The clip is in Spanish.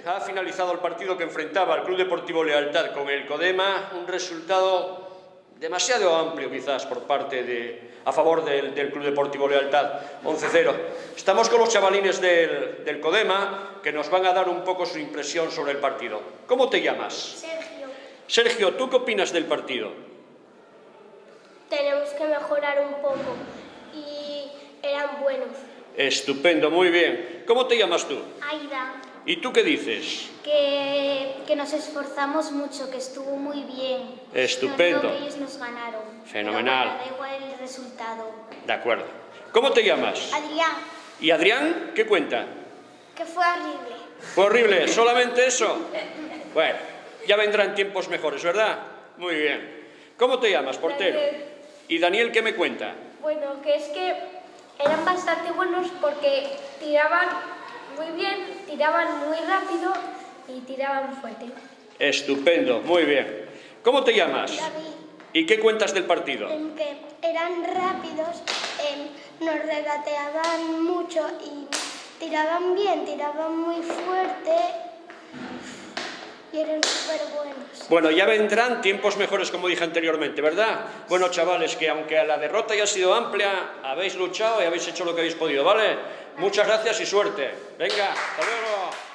ha finalizado el partido que enfrentaba al Club Deportivo Lealtad con el Codema, un resultado demasiado amplio quizás por parte a favor del Club Deportivo Lealtad, 11-0. Estamos con los chavalines del Codema que nos van a dar un poco su impresión sobre el partido. ¿Cómo te llamas? Sergio. Sergio, ¿tú qué opinas del partido? Tenemos que mejorar un poco y eran buenos. Estupendo, muy bien. ¿Cómo te llamas tú? Aida. ¿Y tú qué dices? Que nos esforzamos mucho, que estuvo muy bien. Estupendo. No, que ellos nos ganaron. Fenomenal. Pero bueno, da igual el resultado. De acuerdo. ¿Cómo te llamas? Adrián. ¿Y Adrián qué cuenta? Que fue horrible. ¿Fue horrible? ¿Solamente eso? Bueno, ya vendrán tiempos mejores, ¿verdad? Muy bien. ¿Cómo te llamas, portero? Daniel. ¿Y Daniel qué me cuenta? Bueno, que es que eran bastante buenos porque tiraban muy bien, tiraban muy rápido y tiraban fuerte. Estupendo, muy bien. ¿Cómo te llamas? David. ¿Y qué cuentas del partido? En que eran rápidos, nos regateaban mucho y tiraban bien, tiraban muy fuerte y eran súper buenos. Bueno, ya vendrán tiempos mejores, como dije anteriormente, ¿verdad? Bueno, chavales, que aunque la derrota haya sido amplia, habéis luchado y habéis hecho lo que habéis podido, ¿vale? Muchas gracias y suerte. Venga, hasta luego.